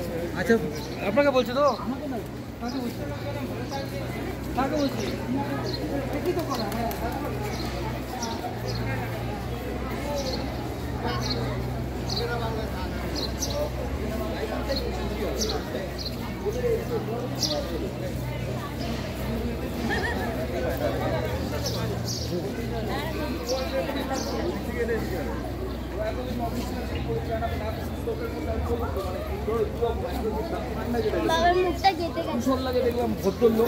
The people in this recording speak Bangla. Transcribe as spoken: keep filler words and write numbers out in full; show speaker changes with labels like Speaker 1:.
Speaker 1: আচ্ছা আপনাকে বলছে তো? কাকে বলছে? কাকে বলছে? কি তো করা?
Speaker 2: বাবার মুখটা কেটে গেছে।
Speaker 1: ভীষণ লাগে দেখলাম ভদ্রলোক।